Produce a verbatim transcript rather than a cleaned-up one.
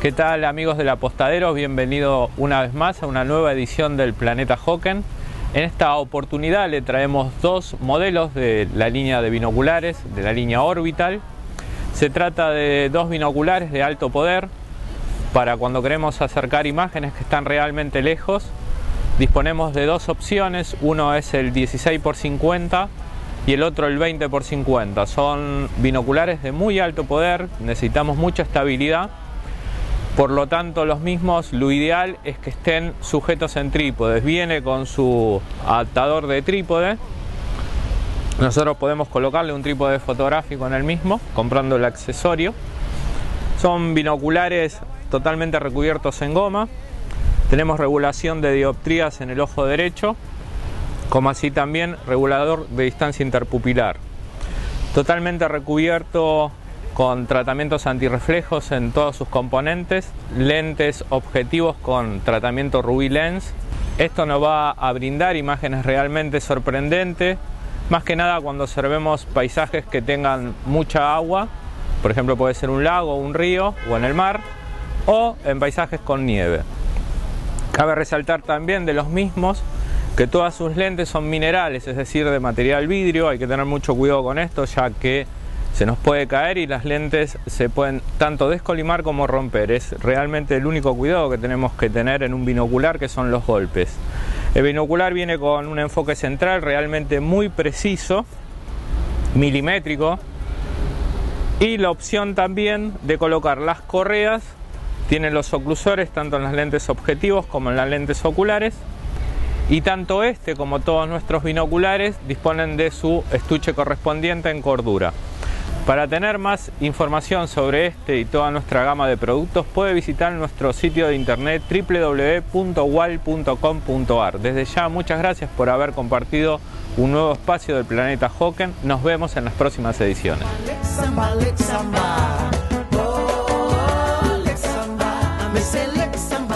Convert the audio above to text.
¿Qué tal, amigos del Apostadero? Bienvenido una vez más a una nueva edición del Planeta Hocken. En esta oportunidad le traemos dos modelos de la línea de binoculares, de la línea Orbital. Se trata de dos binoculares de alto poder para cuando queremos acercar imágenes que están realmente lejos. Disponemos de dos opciones, uno es el dieciséis por cincuenta y el otro el veinte por cincuenta. Son binoculares de muy alto poder, necesitamos mucha estabilidad. Por lo tanto, los mismos, lo ideal es que estén sujetos en trípodes. Viene con su adaptador de trípode. Nosotros podemos colocarle un trípode fotográfico en el mismo, comprando el accesorio. Son binoculares totalmente recubiertos en goma. Tenemos regulación de dioptrías en el ojo derecho, como así también regulador de distancia interpupilar. Totalmente recubierto con tratamientos antirreflejos en todos sus componentes, lentes objetivos con tratamiento Rubí Lens. Esto nos va a brindar imágenes realmente sorprendentes, más que nada cuando observemos paisajes que tengan mucha agua, por ejemplo puede ser un lago, un río o en el mar, o en paisajes con nieve. Cabe resaltar también de los mismos que todas sus lentes son minerales, es decir, de material vidrio. Hay que tener mucho cuidado con esto, ya que se nos puede caer y las lentes se pueden tanto descolimar como romper. Es realmente el único cuidado que tenemos que tener en un binocular, que son los golpes. El binocular viene con un enfoque central realmente muy preciso, milimétrico, y la opción también de colocar las correas. Tienen los oclusores tanto en las lentes objetivos como en las lentes oculares, y tanto este como todos nuestros binoculares disponen de su estuche correspondiente en cordura. Para tener más información sobre este y toda nuestra gama de productos, puede visitar nuestro sitio de internet w w w punto wal punto com punto a r. Desde ya, muchas gracias por haber compartido un nuevo espacio del Planeta Hocken. Nos vemos en las próximas ediciones. Samba, samba, oh, samba, me say samba.